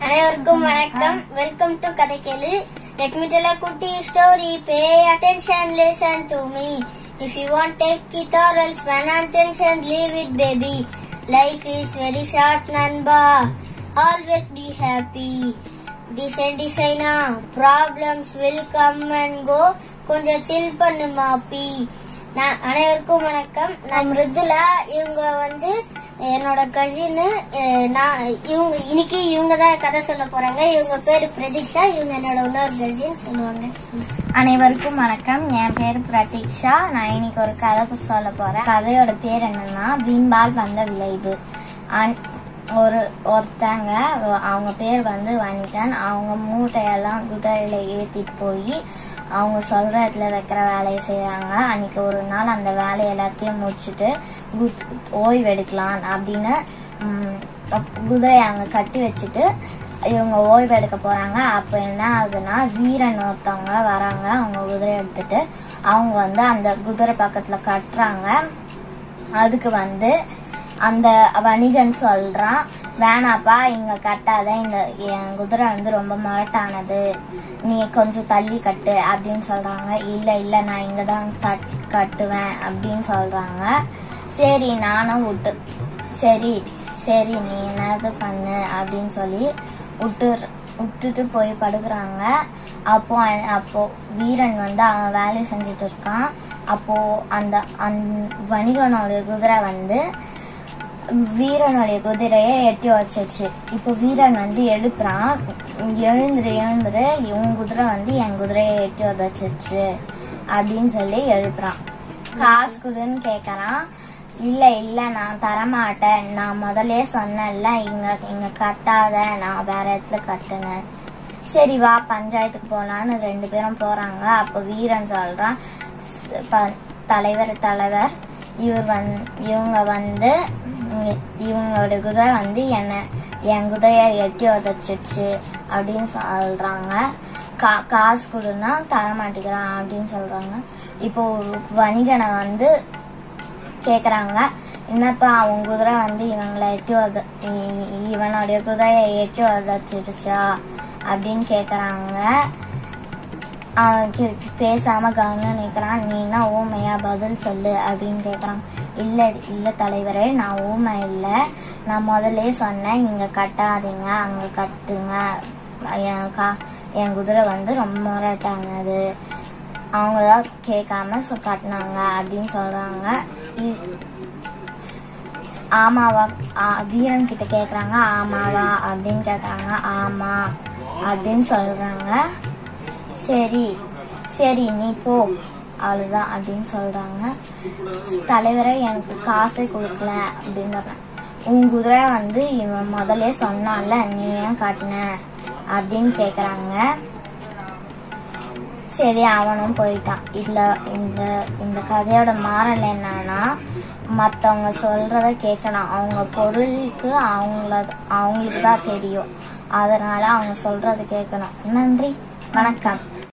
அனைவருக்கும் வணக்கம். Welcome to கதை கேளு. Let me tell a குட்டி story. Pay attention, listen to me. If you want, take it or else when attention, leave it, baby. Life is very short, நண்பா. Always be happy. Designer. Problems will come and go. கொஞ்சம் chill பண்ணு மாப்பி. அனைவருக்கும் வணக்கம். நான் மிருதுலா. இவங்க என்னோட cousin. இன்னைக்கு இவங்க தான் கதை சொல்ல போறாங்க. இவங்க பேரு பிரதீக்ஷா. இவங்க என்னோட இன்னொரு கசின். சொல்லுவாங்க. அனைவருக்கும் வணக்கம். என் பேரு பிரதீக்ஷா. நான் இன்னைக்கு ஒரு கதை சொல்ல போறேன். கதையோட பேர் என்னன்னா வீம்பால் வந்த விளைவு. ஒருத்தங்க அவங்க பேர் வணிகன். அவங்க மூட்டையெல்லாம் குதிரையில ஏத்திட்டு போய் அவங்க சொல்ற இடத்துல வைக்கிற வேலையை செய்யறாங்க. அன்னைக்கு ஒரு நாள் அந்த வேலையை எல்லாத்தையும் முடிச்சுட்டு ஓய்வு எடுக்கலாம் அப்படின்னு குதிரையை அங்க கட்டி வச்சுட்டு இவங்க ஓய்வு எடுக்க போறாங்க. அப்ப என்ன ஆகுதுன்னா வீரன் ஒருத்தவங்க வராங்க. அவங்க குதிரை எடுத்துட்டு அவங்க அந்த குதிரை பக்கத்துல கட்டுறாங்க. அதுக்கு அந்த வணிகன் சொல்றான், வேணாப்பா இங்க கட்டாத, இந்த என் குதிரை ரொம்ப மரட்டானது, நீ கொஞ்சம் தள்ளி கட்டு அப்படின்னு சொல்றாங்க. இல்ல நான் இங்கதான் கட்டுவேன் அப்படின்னு சொல்றாங்க. சரி நானும் சரி நீ என்னது பண்ணு அப்படின்னு சொல்லி விட்டுட்டு போய் படுக்கிறாங்க. அப்போ வீரன் அவன் வேலையை செஞ்சுட்டு இருக்கான். அப்போ அந்த வணிகனுடைய குதிரை வீரனுடைய குதிரைய எட்டி வச்சிருச்சு. இப்போ வீரன் எழுப்புறான், எழுந்துரு இவன் குதிரை என் குதிரைய எட்டி உதச்சிருச்சு அப்படின்னு சொல்லி எழுப்புறான். காசு கொடுன்னு கேக்குறான். இல்ல நான் தரமாட்டேன், நான் முதலே சொன்னேன்ல இங்க கட்டாத, நான் வேற இடத்துல கட்டுனேன். சரி வா பஞ்சாயத்துக்கு போலான்னு 2 பேரும் போறாங்க. அப்ப வீரன் சொல்றான், தலைவர் இவங்களோட குதிரை என் குதிரைய எட்டி உதச்சிடுச்சு அப்படின்னு சொல்றாங்க. காசு கொடுன்னா தரமாட்டேங்கிறான் அப்படின்னு சொல்றாங்க. இப்போ வணிகனை கேக்குறாங்க, என்னப்பா அவன் குதிரை இவங்களை இவனுடைய குதிரைய எட்டி உதச்சிடுச்சா அப்படின்னு கேக்குறாங்க. பேசாம கவனம் நிக்கிறான். நீனா ஊமையா பதில் சொல்லு அப்படின்னு கேக்குறான். இல்ல தலைவரே, நான் ஊமை இல்ல, நான் முதல்ல சொன்னேன் இங்க கட்டாதீங்க அங்க கட்டுங்க, என் குதிரை ரொம்ப முரட்டானது, அவங்கதான் கேட்காம கட்டினாங்க அப்படின்னு சொல்றாங்க. ஆமாவா வீரன் கிட்ட கேக்குறாங்க. ஆமாவா அப்படின்னு கேக்குறாங்க. ஆமா அப்படின்னு சொல்றாங்க. சரி நீ போ அவ்வளவுதான் அப்படின்னு சொல்றாங்க. தலைவரை எனக்கு காசே கொடுக்கல அப்படின்னு சொல்றேன். உன் குதிரை இவன் முதல்ல சொன்னால நீ ஏன் காட்டின அப்படின்னு கேக்குறாங்க. சரி அவனும் போயிட்டான். இதுல இந்த கதையோட மாறல் என்னன்னா, மத்தவங்க சொல்றத கேட்கணும். அவங்க பொருளுக்கு அவங்களுக்கு தான் தெரியும், அதனால அவங்க சொல்றத கேட்கணும். நன்றி, வணக்கம்.